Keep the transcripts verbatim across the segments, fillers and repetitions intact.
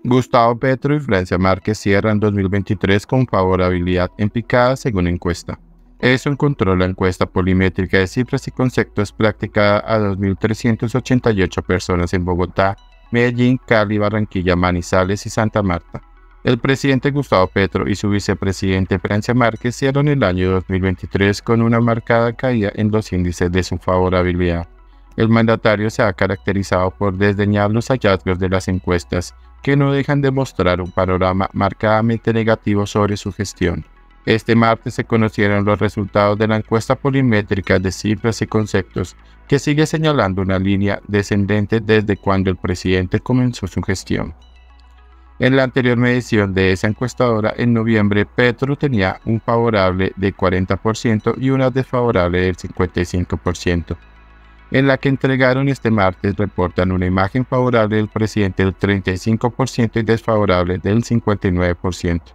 Gustavo Petro y Francia Márquez cierran dos mil veintitrés con favorabilidad en picada según encuesta. Eso encontró la encuesta polimétrica de cifras y conceptos practicada a dos mil trescientas ochenta y ocho personas en Bogotá, Medellín, Cali, Barranquilla, Manizales y Santa Marta. El presidente Gustavo Petro y su vicepresidente Francia Márquez cierran el año dos mil veintitrés con una marcada caída en los índices de su favorabilidad. El mandatario se ha caracterizado por desdeñar los hallazgos de las encuestas, que no dejan de mostrar un panorama marcadamente negativo sobre su gestión. Este martes se conocieron los resultados de la encuesta polimétrica de cifras y conceptos, que sigue señalando una línea descendente desde cuando el presidente comenzó su gestión. En la anterior medición de esa encuestadora, en noviembre, Petro tenía un favorable de cuarenta por ciento y una desfavorable del cincuenta y cinco por ciento. En la que entregaron este martes reportan una imagen favorable del presidente del treinta y cinco por ciento y desfavorable del cincuenta y nueve por ciento.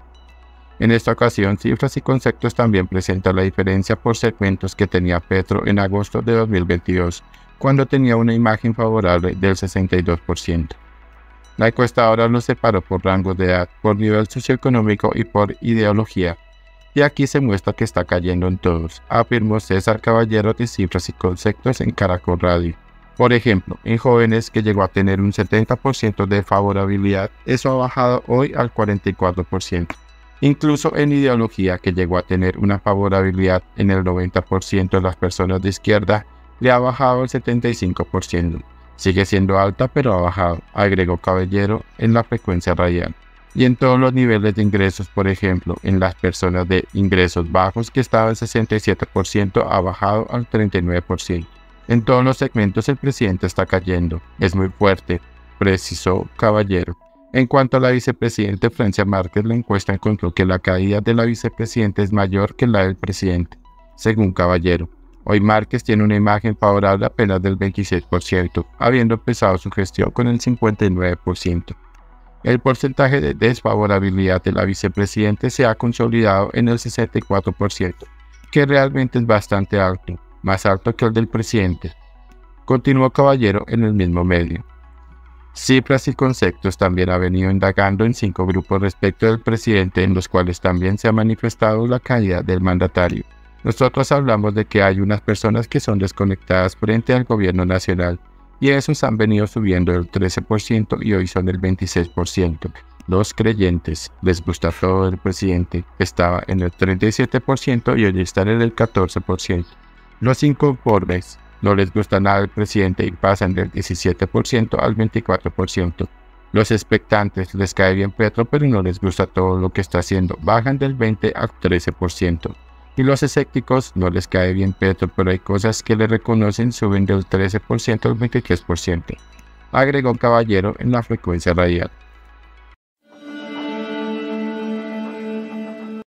En esta ocasión, cifras y conceptos también presentan la diferencia por segmentos que tenía Petro en agosto de dos mil veintidós, cuando tenía una imagen favorable del sesenta y dos por ciento. La encuestadora los separó por rangos de edad, por nivel socioeconómico y por ideología. Y aquí se muestra que está cayendo en todos, afirmó César Caballero de Cifras y Conceptos en Caracol Radio. Por ejemplo, en jóvenes, que llegó a tener un setenta por ciento de favorabilidad, eso ha bajado hoy al cuarenta y cuatro por ciento. Incluso en ideología, que llegó a tener una favorabilidad en el noventa por ciento de las personas de izquierda, le ha bajado al setenta y cinco por ciento. Sigue siendo alta, pero ha bajado, agregó Caballero en la frecuencia radial. Y en todos los niveles de ingresos, por ejemplo, en las personas de ingresos bajos, que estaba en sesenta y siete por ciento, ha bajado al treinta y nueve por ciento. En todos los segmentos el presidente está cayendo. Es muy fuerte, precisó Caballero. En cuanto a la vicepresidenta Francia Márquez, la encuesta encontró que la caída de la vicepresidenta es mayor que la del presidente, según Caballero. Hoy Márquez tiene una imagen favorable apenas del veintiséis por ciento, habiendo empezado su gestión con el cincuenta y nueve por ciento. El porcentaje de desfavorabilidad de la vicepresidenta se ha consolidado en el sesenta y cuatro por ciento, que realmente es bastante alto, más alto que el del presidente. Continuó Caballero en el mismo medio. Cifras y Conceptos también ha venido indagando en cinco grupos respecto del presidente, en los cuales también se ha manifestado la caída del mandatario. Nosotros hablamos de que hay unas personas que son desconectadas frente al gobierno nacional, y esos han venido subiendo del trece por ciento y hoy son del veintiséis por ciento. Los creyentes, les gusta todo el presidente, estaba en el treinta y siete por ciento y hoy están en el catorce por ciento. Los inconformes, no les gusta nada el presidente y pasan del diecisiete por ciento al veinticuatro por ciento. Los expectantes, les cae bien Petro pero no les gusta todo lo que está haciendo, bajan del veinte al trece por ciento. Y los escépticos, no les cae bien Petro, pero hay cosas que le reconocen, suben del trece por ciento al veintitrés por ciento, agregó Caballero en la frecuencia radial.